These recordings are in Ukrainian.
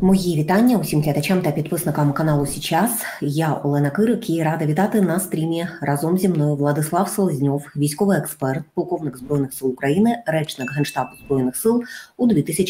Мої вітання усім глядачам та підписникам каналу «Січас». Я Олена Кирик і рада вітати на стрімі разом зі мною Владислав Селезньов, військовий експерт, полковник Збройних сил України, речник Генштабу Збройних сил у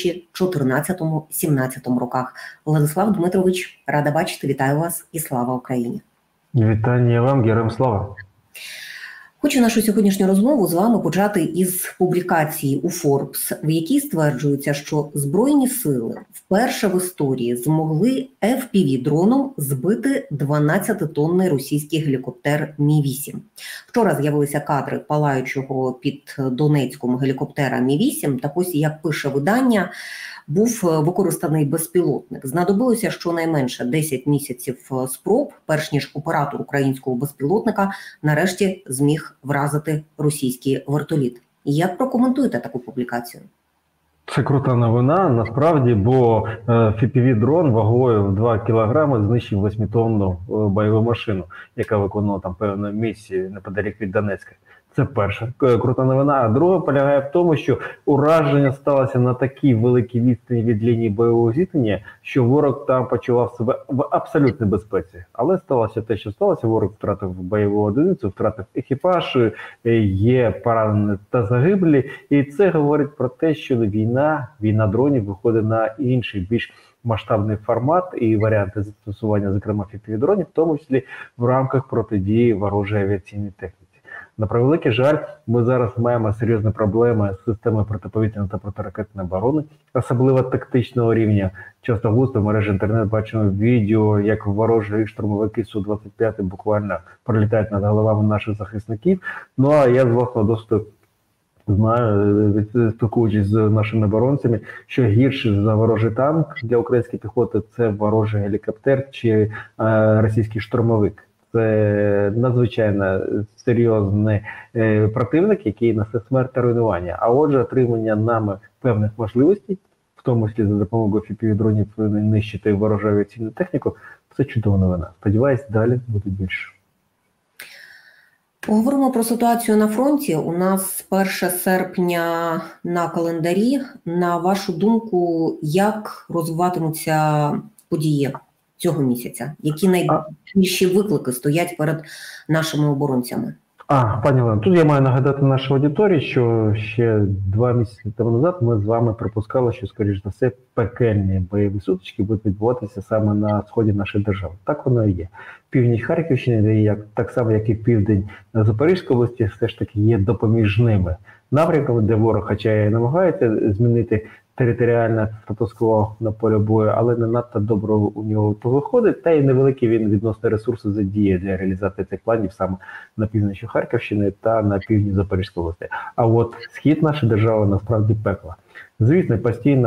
2014-17 роках. Владислав Дмитрович, рада бачити, вітаю вас і слава Україні. Вітання вам, героям слава. Хочу нашу сьогоднішню розмову з вами почати із публікації у Forbes, в якій стверджується, що Збройні сили вперше в історії змогли FPV-дроном збити 12-тонний російський гелікоптер Мі-8. Вчора з'явилися кадри палаючого під Донецьком гелікоптера Мі-8. Так ось, як пише видання, був використаний безпілотник. Знадобилося щонайменше 10 місяців спроб, перш ніж оператор українського безпілотника нарешті зміг вразити російський вертоліт. Як прокоментуєте таку публікацію? Це крута новина, насправді, бо FPV-дрон вагою в 2 кілограми знищив 8-тонну бойову машину, яка виконувала там певну місію неподалік від Донецька. Це перша крута новина. А друга полягає в тому, що ураження сталося на такій великій відстані від лінії бойового зіткнення, що ворог там почував себе в абсолютній безпеці. Але сталося те, що сталося. Ворог втратив бойову одиницю, втратив екіпаж, є поранені та загиблі. І це говорить про те, що війна дронів виходить на інший, більш масштабний формат і варіанти застосування, зокрема, FPV-дронів, в тому числі в рамках протидії ворожої авіаційної техніки. На превеликий жаль, ми зараз маємо серйозні проблеми з системою протиповітряної та протиракетної оборони, особливо тактичного рівня. Часто густо в мережі інтернет бачимо відео, як ворожі штурмовики Су-25 буквально пролітають над головами наших захисників. Ну а я з власного досвіду знаю, спілкуючись з нашими оборонцями, що гірше за ворожий танк для української піхоти – це ворожий гелікоптер чи російський штурмовик. Це надзвичайно серйозний противник, який несе смерть та руйнування. А отже, отримання нами певних можливостей, в тому числі за допомогою FPV-дронів нищити ворожу авіаційну техніку, це чудова новина. Сподіваюсь, далі буде більше. Поговоримо про ситуацію на фронті. У нас 1 серпня на календарі. На вашу думку, як розвиватимуться події цього місяця? Які найбільші виклики стоять перед нашими оборонцями? Пані Олено, тут я маю нагадати нашій аудиторії, що ще 2 місяці тому назад ми з вами припускали, що, скоріш за все, пекельні бойові сутички будуть відбуватися саме на сході нашої держави. Так воно і є. Північ Харківщини, так само, як і південь Запорізької області, все ж таки є допоміжними напрямками, де ворог, хоча і намагається змінити територіальне статус-кво на полі бою, але не надто добре у нього то виходить, та й невеликі він відносно ресурси задіє для реалізації цих планів саме на півночі Харківщини та на півдні Запорізької області. А от схід нашої держави насправді пекла. Звісно, постійно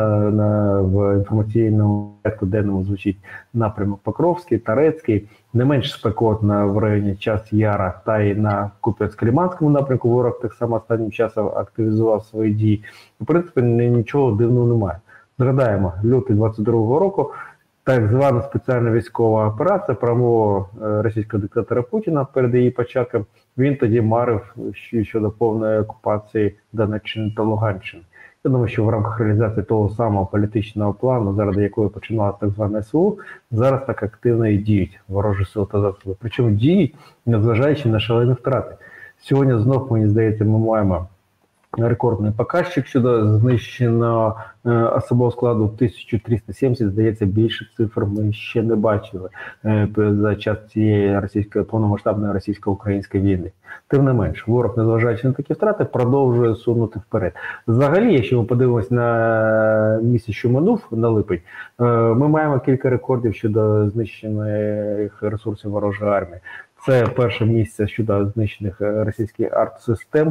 в інформаційному порядку денному звучить напрямок Покровський, Торецький, не менш спекотно в районі Час-Яра та й на Куп'янськ-Лиманському напрямку ворог так само останнім часом активізував свої дії. В принципі, нічого дивного немає. Згадаємо, лютий 22-го року, так звана спеціальна військова операція, промова російського диктатора Путіна перед її початком, він тоді марив щодо повної окупації Донеччини та Луганщини. Я думаю, що в рамках реалізації того самого політичного плану, заради якої починалася так звана СВО, зараз так активно і діють ворожі сили та засоби. Причому діють, незважаючи на шалені втрати. Сьогодні знов, мені здається, ми маємо рекордний показчик щодо знищеного особового складу 1370, здається, більше цифр ми ще не бачили за час цієї повномасштабної російсько-української війни. Тим не менш, ворог, незважаючи на такі втрати, продовжує сунути вперед. Взагалі, якщо ми подивимось на місяць, що минув, на липень, ми маємо кілька рекордів щодо знищених ресурсів ворожої армії. Це перше місце щодо знищених російських арт-систем.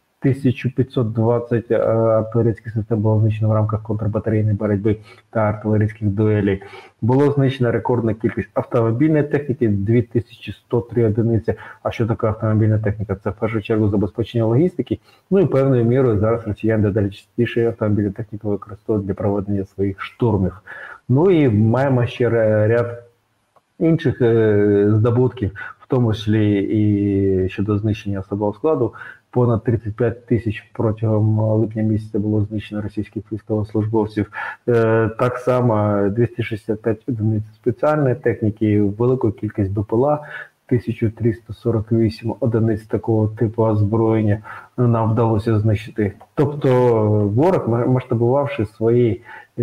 1520 артилерійських систем було знищено в рамках контрбатарейної боротьби та артилерійських дуелей. Було знищена рекордна кількість автомобільної техніки – 2103 одиниці. А що таке автомобільна техніка? Це в першу чергу забезпечення логістики. Ну і певною мірою зараз росіяни дедалі частіше автомобільну техніку використовують для проведення своїх штурмів. Ну і маємо ще ряд інших здобутків, в тому числі і щодо знищення особового складу. понад 35 тисяч протягом липня місяця було знищено російських військовослужбовців. Так само 265 одиниць спеціальної техніки, велику кількість БПЛА, 1348 одиниць такого типу озброєння нам вдалося знищити. Тобто ворог, масштабувавши свої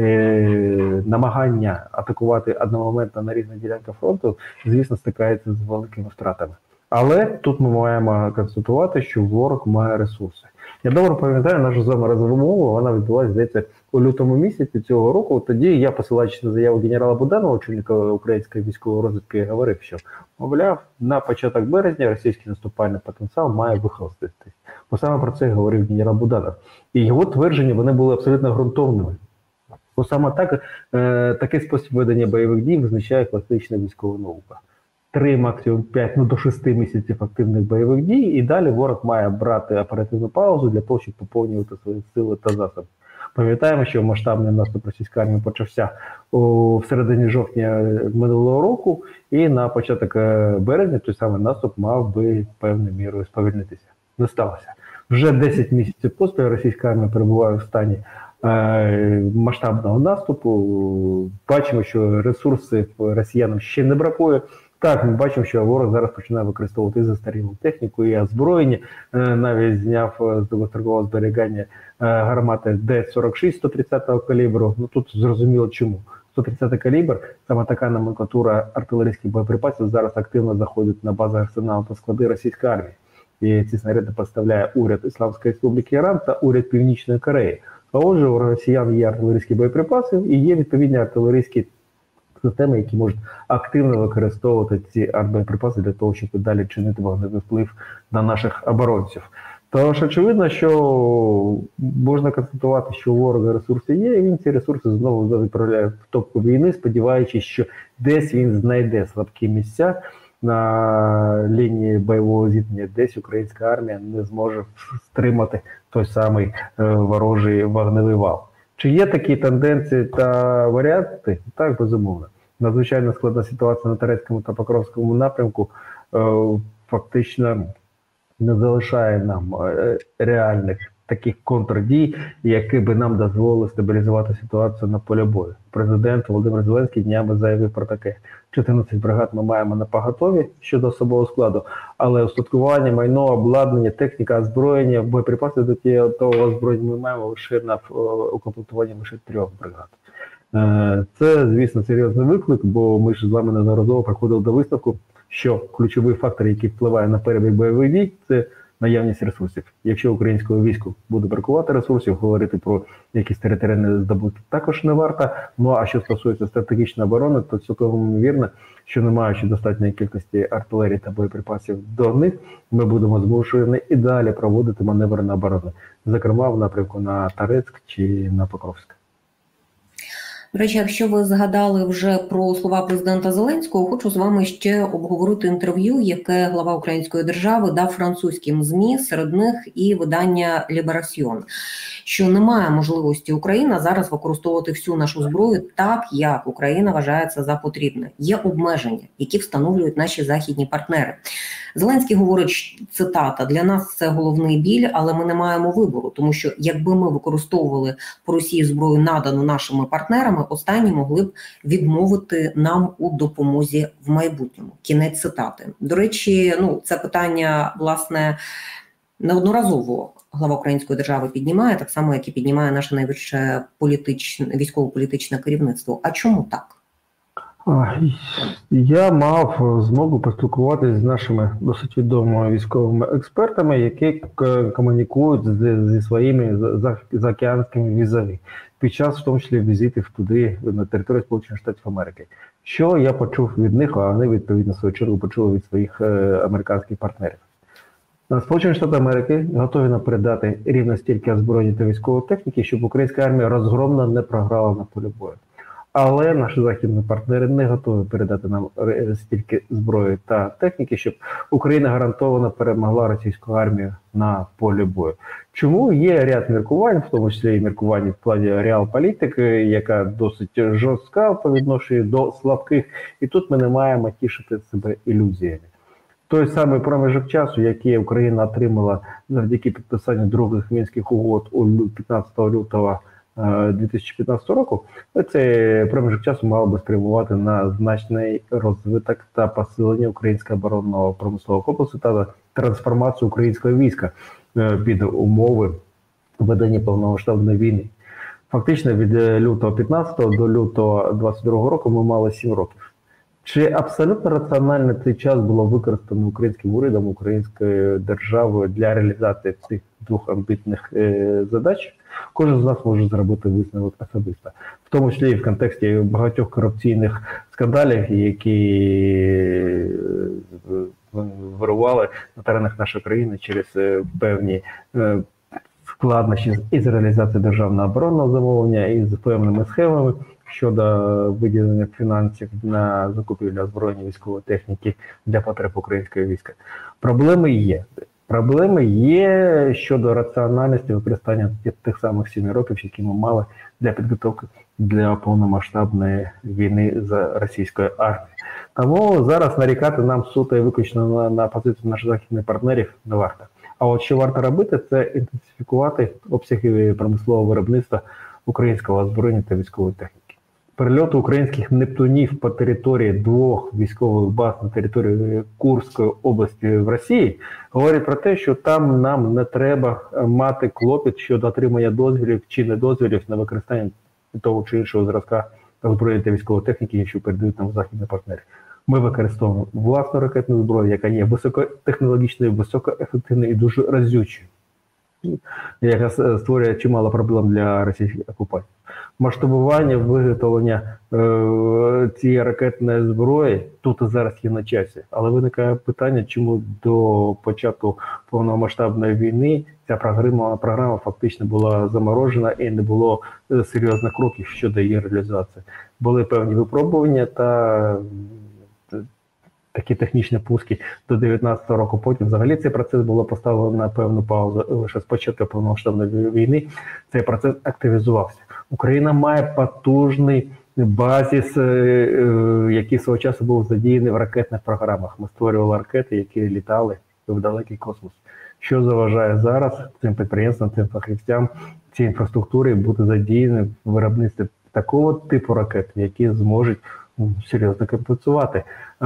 намагання атакувати одномоментно на різних ділянках фронту, звісно, стикається з великими втратами. Але тут ми маємо констатувати, що ворог має ресурси. Я добре пам'ятаю нашу з вами розмову, вона відбулася, здається, у лютому місяці цього року. Тоді я, посилаючись на заяву генерала Буданова, очільника української військової розвідки, говорив, що, мовляв, на початок березня російський наступальний потенціал має вихолоститись. Бо саме про це говорив генерал Буданов. І його твердження, вони були абсолютно ґрунтовними. Бо саме такий спосіб ведення бойових дій визначає класична військова наука. 3, максимум 5, до 6 місяців активних бойових дій, і далі ворог має брати оперативну паузу для того, щоб поповнювати свої сили та засоби. Пам'ятаємо, що масштабний наступ російської армії почався в середині жовтня минулого року, і на початок березня той самий наступ мав би певною мірою сповільнитися. Не сталося. Вже 10 місяців поспіль російська армія перебуває в стані масштабного наступу. Бачимо, що ресурсів росіянам ще не бракує. Так, ми бачимо, що ворог зараз починає використовувати і застарілу техніку, і озброєння. Навіть зняв з довгострокового зберігання гармати Д-46 130-го калібру. Тут зрозуміло чому. 130-й калібр, саме така номенклатура артилерійських боєприпасів зараз активно заходить на бази арсеналу та склади російської армії. І ці снаряди поставляє уряд Ісламської Республіки Іран та уряд Північної Кореї. А отже, у росіян є артилерійські боєприпаси і є відповідні артилерійські системи, які можуть активно використовувати ці артбоєприпаси для того, щоб далі чинити вогневий вплив на наших оборонців. Тож очевидно, що можна констатувати, що у ворога ресурси є, і він ці ресурси знову відправляє в топку війни, сподіваючись, що десь він знайде слабкі місця на лінії бойового зіткнення, десь українська армія не зможе стримати той самий ворожий вогневий вал. Чи є такі тенденції та варіанти? Так, безумовно. Надзвичайно складна ситуація на Торецькому та Покровському напрямку фактично не залишає нам реальних таких контрдій, які би нам дозволили стабілізувати ситуацію на полі бою. Президент Володимир Зеленський днями заявив про таке. 14 бригад ми маємо на поготові щодо особового складу, але устаткування, майно, обладнання, техніка, озброєння, боєприпаси до того озброєння ми маємо лише на укомплектуванні лише 3 бригад. Це, звісно, серйозний виклик, бо ми ж з вами неодноразово приходили до висновку, що ключовий фактор, який впливає на перебіг бойових дій, це наявність ресурсів. Якщо українському війську буде бракувати ресурсів, говорити про якісь територіальні здобутки також не варто. Ну а що стосується стратегічної оборони, то цілком вірно, що не маючи достатньої кількості артилерії та боєприпасів до них, ми будемо змушені і далі проводити маневри на оборону, зокрема в напрямку на Торецьк чи на Покровськ. До речі, якщо ви згадали вже про слова президента Зеленського, хочу з вами ще обговорити інтерв'ю, яке глава Української держави дав французьким ЗМІ, серед них і видання «Ліберасьйон», що немає можливості Україна зараз використовувати всю нашу зброю так, як Україна вважає це за потрібне. Є обмеження, які встановлюють наші західні партнери. Зеленський говорить, цитата, «Для нас це головний біль, але ми не маємо вибору, тому що якби ми використовували по Росії зброю, надану нашими партнерами, останні могли б відмовити нам у допомозі в майбутньому». Кінець цитати. До речі, це питання, власне, неодноразово глава Української держави піднімає, так само, як і піднімає наше найвище військово-політичне керівництво. А чому так? Я мав змогу поспілкуватися з нашими досить відомими військовими експертами, які комунікують зі своїми заокеанськими візаві під час, в тому числі, візитів туди, на територію Сполучених Штатів Америки. Що я почув від них, а вони, відповідно, в свою чергу почули від своїх американських партнерів. Сполучені Штати Америки готові нам передати рівно стільки озброєння та військової техніки, щоб українська армія розгромно не програла на полі бою. Але наші західні партнери не готові передати нам стільки зброї та техніки, щоб Україна гарантовано перемогла російську армію на полі бою. Чому? Є ряд міркувань, в тому числі і міркувань в плані реалполітики, яка досить жорстка по відношенню до слабких, і тут ми не маємо тішити себе ілюзіями. той самий проміжок часу, який Україна отримала завдяки підписанню других Мінських угод у 15 лютого 2015 року, цей проміжок часу мав би спрямувати на значний розвиток та посилення українського оборонного промислового комплексу та трансформацію українського війська під умови ведення повномасштабної війни. Фактично від лютого 15 до лютого 22 року ми мали 7 років. Чи абсолютно раціонально цей час було використано українським урядом, українською державою для реалізації цих двох амбітних задач? Кожен з нас може зробити висновок особисто. В тому числі і в контексті багатьох корупційних скандалів, які вирували на теренах нашої країни через певні складнощі із реалізацією державного оборонного замовлення і з певними схемами щодо виділення фінансів на закупівлю озброєння військової техніки для потреб українського війська. Проблеми є. Проблеми є щодо раціональності використання тих самих 7 років, які ми мали для підготовки для повномасштабної війни з російською армією. Тому зараз нарікати нам суто і виключно на позицію наших західних партнерів не варто. А от що варто робити, це інтенсифікувати обсяги промислового виробництва українського озброєння та військової техніки. Перельоти українських «Нептунів» по території двох військових баз на території Курської області в Росії говорить про те, що там нам не треба мати клопіт щодо отримання дозволів чи недозволів на використання того чи іншого зразка озброєння та військової техніки, що передають нам західні партнери. Ми використовуємо власну ракетну зброю, яка є високотехнологічною, високоефективною і дуже разючою, яка створює чимало проблем для російських окупантів. Масштабування виготовлення цієї ракетної зброї тут і зараз є на часі. Але виникає питання, чому до початку повномасштабної війни ця програма фактично була заморожена і не було серйозних кроків щодо її реалізації. Були певні випробування та такі технічні пуски до 2019 року. Потім взагалі цей процес було поставлено на певну паузу. Лише з початку повномасштабної війни цей процес активізувався. Україна має потужний базис, який свого часу був задіяний в ракетних програмах. Ми створювали ракети, які літали в далекий космос. Що заважає зараз цим підприємствам, цим фахівцям, цій інфраструктурі бути задіяні в виробництві такого типу ракет, які зможуть серйозно компенсувати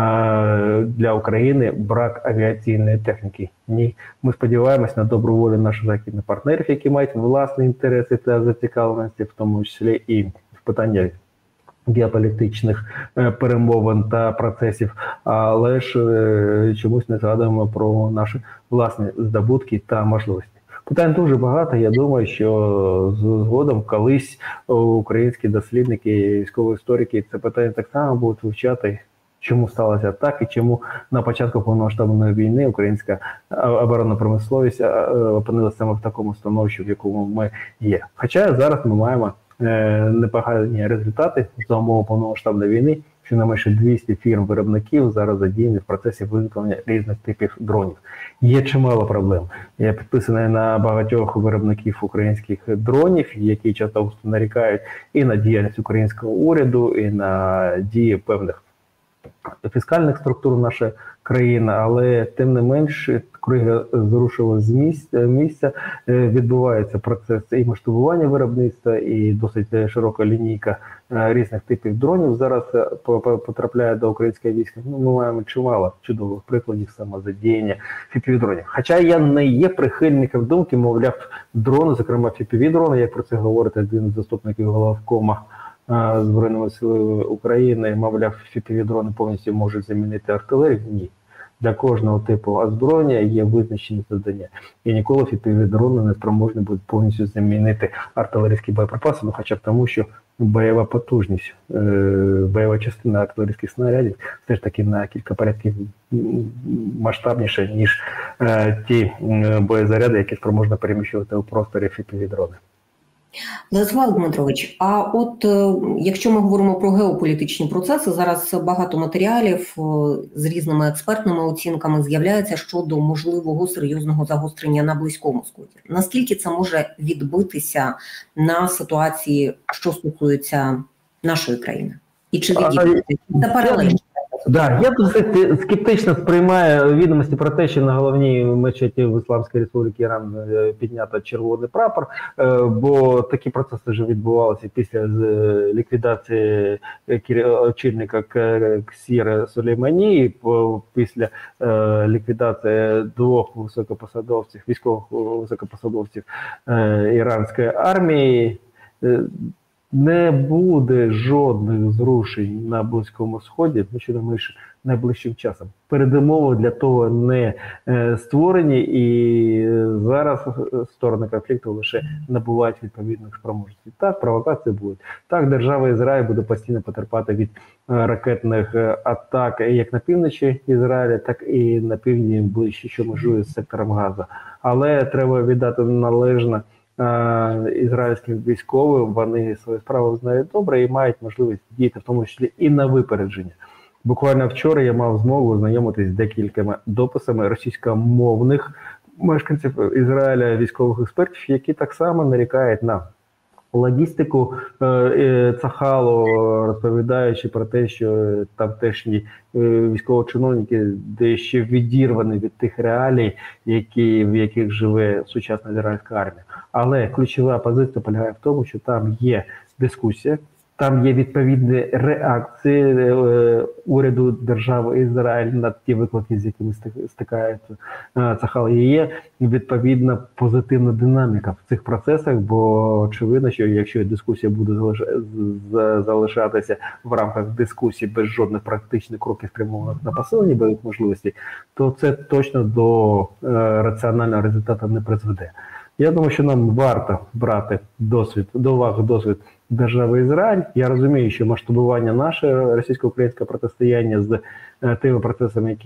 для України брак авіаційної техніки? Ні. Ми сподіваємось на добру волю наших західних партнерів, які мають власні інтереси та зацікавленості, в тому числі і в питаннях геополітичних перемовин та процесів, але ж чомусь не згадуємо про наші власні здобутки та можливості. Питань дуже багато. Я думаю, що згодом колись українські дослідники, військові історики це питання так само будуть вивчати, чому сталося так і чому на початку повномасштабної війни українська оборонна промисловість опинилася саме в такому становищі, в якому ми є. Хоча зараз ми маємо непогані результати за умови повномасштабної війни. Щонайменше 200 фірм-виробників зараз задіяні в процесі виготовлення різних типів дронів. Є чимало проблем. Я підписаний на багатьох виробників українських дронів, які часто нарікають і на діяльність українського уряду, і на дії певних фіскальних структур нашої країни, але тим не менш, крига зрушила з місця, відбувається процес і масштабування виробництва, і досить широка лінійка різних типів дронів зараз потрапляє до українського війська. Ми маємо чимало чудових прикладів самозадіяння FPV-дронів. Хоча я не є прихильником думки, мовляв, дрони, зокрема FPV-дрони, як про це говорить один з заступників головкома Збройними силами України, мовляв, FPV-дрони повністю можуть замінити артилерію. Ні. Для кожного типу озброєння є визначені завдання. І ніколи FPV-дрони не спроможні будуть повністю замінити артилерійські боєприпаси, ну хоча б тому, що бойова потужність, бойова частина артилерійських снарядів все ж таки на кілька порядків масштабніша, ніж ті боєзаряди, які спроможні переміщувати у просторі FPV-дрони. Владислав Дмитрович, а от якщо ми говоримо про геополітичні процеси, зараз багато матеріалів з різними експертними оцінками з'являється щодо можливого серйозного загострення на Близькому Сході. Наскільки це може відбитися на ситуації, що стосується нашої країни? І чи відбудеться? Це паралельно Да, я досить скептично сприймаю відомості про те, що на головній мечеті в Ісламській Республіці Іран піднято червоний прапор, бо такі процеси вже відбувалися після ліквідації очільника Ксіра Сулеймані, після ліквідації двох високопосадовців, військових високопосадовців іранської армії. Не буде жодних зрушень на Близькому Сході, найближчим часом. Передумови для того не створені, і зараз сторони конфлікту лише набувають відповідних спроможностей. Так, провокації будуть. Так, держава Ізраїль буде постійно потерпати від ракетних атак як на півночі Ізраїля, так і на півдні ближче, що межує з сектором Газа. Але треба віддати належне ізраїльським військовим, вони свою справу знають добре і мають можливість діяти, в тому числі і на випередження. Буквально вчора я мав змогу ознайомитись з декількома дописами російськомовних мешканців Ізраїля, військових експертів, які так само нарікають на логістику Цахалу, розповідаючи про те, що тамтешні військовочиновники дещо відірвані від тих реалій, в яких живе сучасна ізраїльська армія. Але ключова позиція полягає в тому, що там є дискусія, там є відповідні реакції уряду держави Ізраїль на ті виклики, з якими стикається Цахал. І є відповідна позитивна динаміка в цих процесах, бо очевидно, що якщо дискусія буде залишатися в рамках дискусії без жодних практичних кроків спрямованих на посилення бойових можливостей, то це точно до раціонального результату не призведе. Я думаю, що нам варто брати до уваги досвід держави Ізраїль. Я розумію, що масштабування наше російсько-українське протистояння з тими процесами,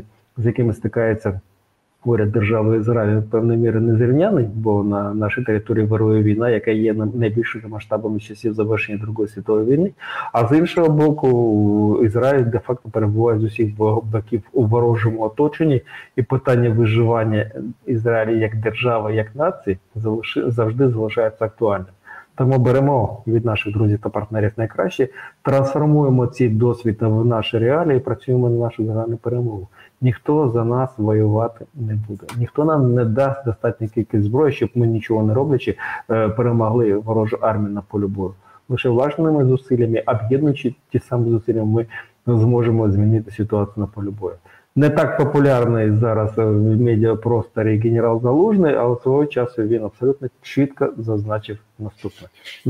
з якими стикається уряд держави Ізраїль, певною мірою незрівняний, бо на нашій території вирує війна, яка є найбільшими масштабами з часів завершення Другої світової війни. А з іншого боку, Ізраїль де-факто перебуває з усіх боків у ворожому оточенні, і питання виживання Ізраїля як держави, як нації завжди залишається актуальним. Тому беремо від наших друзів та партнерів найкраще, трансформуємо ці досвід в наші реалії і працюємо на нашу загальну перемогу. Ніхто за нас воювати не буде. Ніхто нам не дасть достатньо кількість зброї, щоб ми, нічого не роблячи, перемогли ворожу армію на полі бою. Лише власними зусиллями, об'єднуючи ті самі зусилля, ми зможемо змінити ситуацію на полі бою. Не так популярний зараз в медіапросторі генерал Залужний, але свого часу він абсолютно чітко зазначив наступне.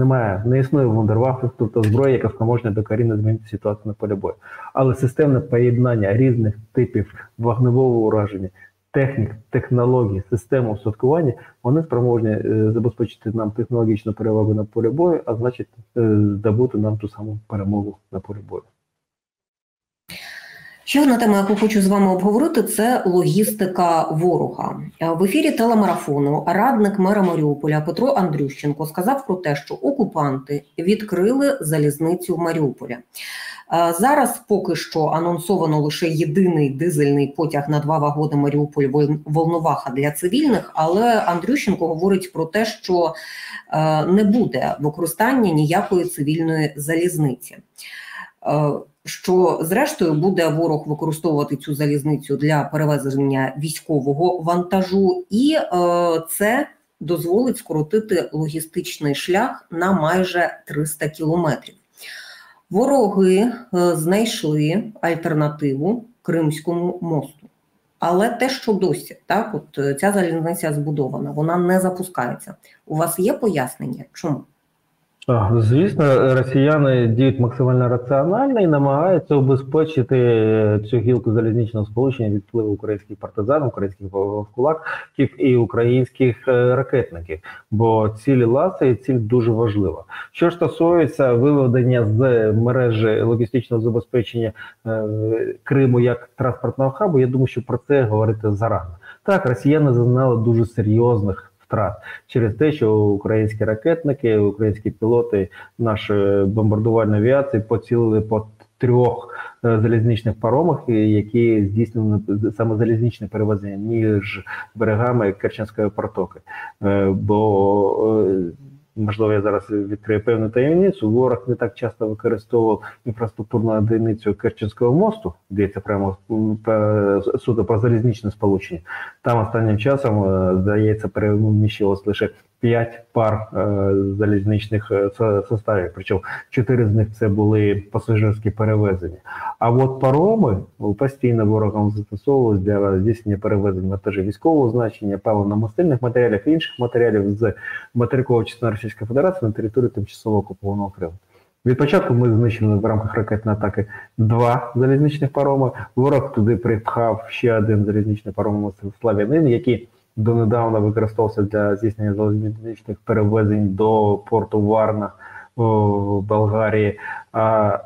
Не існує вундервафлів, тобто зброї, яка спроможна докорінно змінити ситуацію на полі бою. Але системне поєднання різних типів вогневого ураження, технік, технологій, систем устаткування, вони спроможні забезпечити нам технологічну перевагу на полі бою, а значить здобути нам ту саму перемогу на полі бою. Ще одна тема, яку хочу з вами обговорити, це логістика ворога. В ефірі телемарафону радник мера Маріуполя Петро Андрющенко сказав про те, що окупанти відкрили залізницю в Маріуполя. Зараз поки що анонсовано лише єдиний дизельний потяг на 2 вагони Маріуполь-Волноваха для цивільних, але Андрющенко говорить про те, що не буде використання ніякої цивільної залізниці. Що, зрештою, буде ворог використовувати цю залізницю для перевезення військового вантажу, і це дозволить скоротити логістичний шлях на майже 300 кілометрів. Вороги знайшли альтернативу Кримському мосту. Але те, що досі, так, от ця залізниця збудована, вона не запускається. У вас є пояснення? Чому? Звісно, росіяни діють максимально раціонально і намагаються убезпечити цю гілку залізничного сполучення від впливу українських партизан, українських вовкулаків і українських ракетників. Бо ціль ласа і ціль дуже важлива. Що ж стосується виведення з мережі логістичного забезпечення Криму як транспортного хабу, я думаю, що про це говорити зарано. Так, росіяни зазнали дуже серйозних втрат через те, що українські ракетники, українські пілоти нашої бомбардувальної авіації поцілили по 3 залізничних паромах, які здійснювали саме залізничне перевезення між берегами Керченської протоки. Бо можливо, я зараз відкрию певну таємницю, ворог не так часто використовував інфраструктурну одиницю Керченського мосту, йдеться прямо суто про залізничне сполучення. Там останнім часом, здається, переміщувалось лише 5 пар залізничних составів, причому 4 з них це були пасажирські перевезення. А от пароми постійно ворогом застосовувалися для здійснення перевезень вантажів військового значення, паливно-мастильних матеріалів і інших матеріалів з материкової частини Російської Федерації на територію тимчасово окупованого Криму. Від початку ми знищили в рамках ракетної атаки 2 залізничних пароми. Ворог туди припхав ще один залізничний паром «Слав'янин», який донедавна використовувався для здійснення залізничних перевезень до порту Варна в Болгарії. А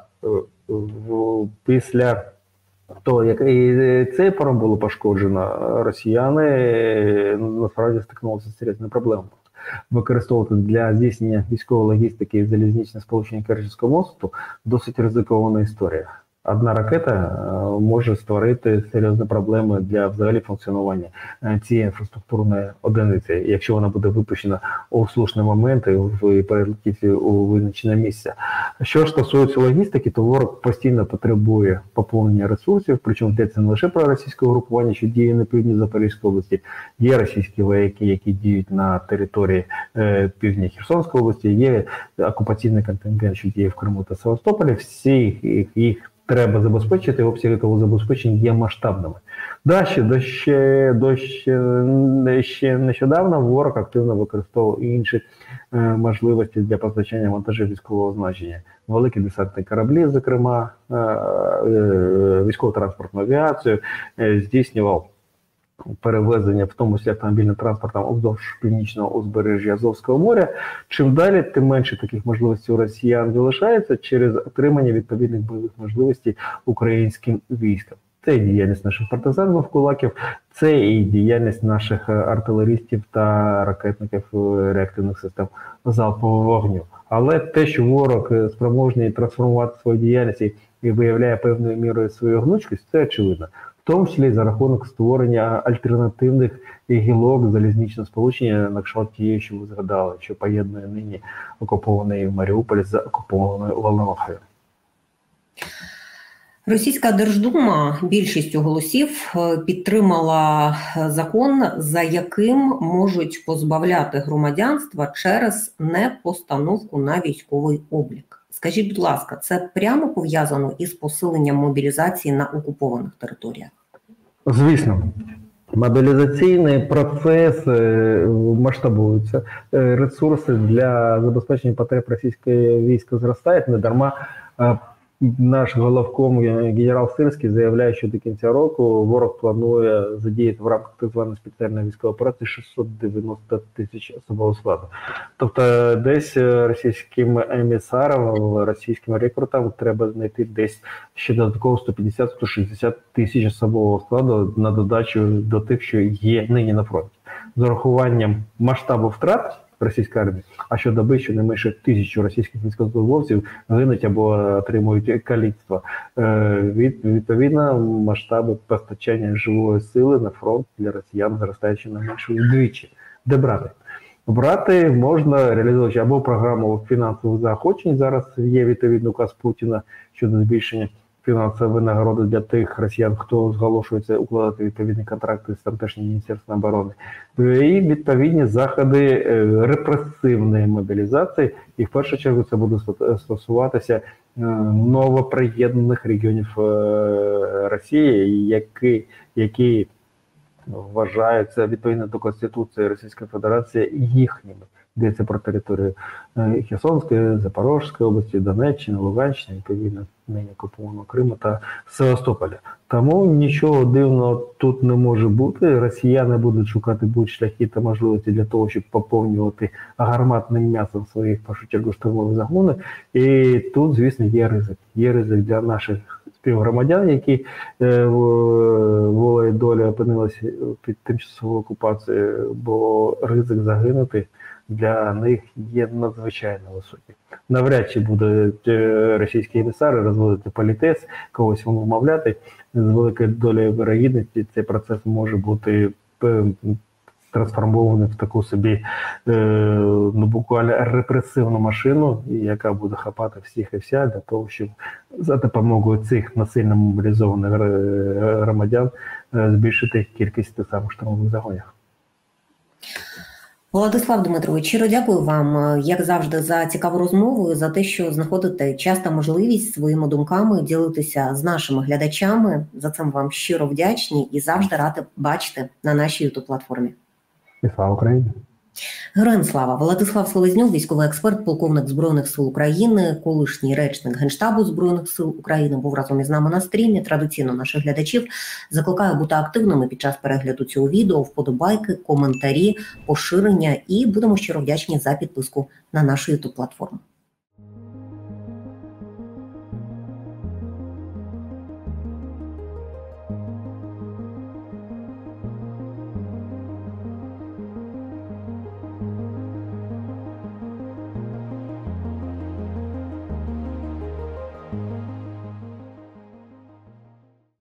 після того, як і цей паром було пошкоджено, росіяни насправді стикнулися з серйозними проблемами. Використовувати для здійснення військової логістики залізничне сполучення Керченського мосту досить ризикована історія. Одна ракета може створити серйозні проблеми для взагалі функціонування цієї інфраструктурної одиниці, якщо вона буде випущена у слушний момент і перелетить у визначене місце. Що ж стосується логістики, то ворог постійно потребує поповнення ресурсів, причому йдеться не лише про російське угрупування, що діє на півдні Запорізької області, є російські вояки, які діють на території півдня Херсонської області, є окупаційний контингент, що діє в Криму та Севастополі, всі їх треба забезпечити, обсяги того забезпечення є масштабними. Ще нещодавно ворог активно використовував інші можливості для постачання вантажів військового значення. Великі десантні кораблі, зокрема, військово-транспортну авіацію, здійснював перевезення, в тому числі автомобільним транспортом уздовж північного узбережжя Азовського моря. Чим далі, тим менше таких можливостей у росіян залишається через отримання відповідних бойових можливостей українським військам. Це і діяльність наших партизанів, кулаків, це і діяльність наших артилерістів та ракетників реактивних систем залпового вогню. Але те, що ворог спроможний трансформувати свою діяльність і виявляє певною мірою свою гнучкість, це очевидно. В тому числі за рахунок створення альтернативних гілок залізничного сполучення на кшталт тієї, що ви згадали, що поєднує нині окупований Маріуполь з окупованою Волновахою. Російська Держдума більшістю голосів підтримала закон, за яким можуть позбавляти громадянства через непостановку на військовий облік. Скажіть, будь ласка, це прямо пов'язано із посиленням мобілізації на окупованих територіях? Звісно. Мобілізаційний процес масштабується, ресурси для забезпечення потреб російського війська зростають, недарма наш головком генерал Сирський заявляє, що до кінця року ворог планує задіяти в рамках так званої спеціальної військової операції 690 тисяч особового складу. Тобто десь російським емісарам, російським рекрутам треба знайти десь ще додатково 150-160 тисяч особового складу на додачу до тих, що є нині на фронті. З урахуванням масштабу втрат російської армії, а щодоби щонайменше 1000 російських військовослужбовців гинуть або отримують каліцтво. Відповідно, масштаби постачання живої сили на фронт для росіян зростають щонайменше вдвічі. Де брати? Брати можна, реалізуючи або програму фінансових заохочень, зараз є відповідний указ Путіна щодо збільшення фінансової нагороди для тих росіян, хто зголошується укладати відповідні контракти з тамтешнім Міністерством оборони, і відповідні заходи репресивної мобілізації, і в першу чергу це буде стосуватися новоприєднаних регіонів Росії, які вважаються відповідно до Конституції Російської Федерації їхніми. Йдеться про територію Херсонської, Запорізької області, Донеччини, Луганщини, відповідно, нині окупованого Криму та Севастополя. Тому нічого дивного тут не може бути. Росіяни будуть шукати будь-які шляхи та можливості для того, щоб поповнювати гарматним м'ясом своїх, в першу чергу, штурмових загонів. І тут, звісно, є ризик. Є ризик для наших співгромадян, які волею долі опинилися під тимчасовою окупацією, бо ризик загинути для них є надзвичайно високий. Навряд чи будуть російські емісари розводити політес, когось вмовляти. З великою долею вірогідності цей процес може бути трансформований в таку собі, ну, буквально репресивну машину, яка буде хапати всіх і вся для того, щоб за допомогою цих насильно мобілізованих громадян збільшити кількість тих самих штурмових загонів. Владислав Дмитрович, щиро дякую вам, як завжди, за цікаву розмову, за те, що знаходите час та можливість своїми думками ділитися з нашими глядачами. За це ми вам щиро вдячні і завжди раді бачити на нашій YouTube-платформі. І слава Україні! Героям слава! Владислав Селезньов, військовий експерт, полковник Збройних сил України, колишній речник Генштабу Збройних сил України, був разом із нами на стрімі. Традиційно наших глядачів закликаю бути активними під час перегляду цього відео, вподобайки, коментарі, поширення, і будемо щиро вдячні за підписку на нашу YouTube-платформу.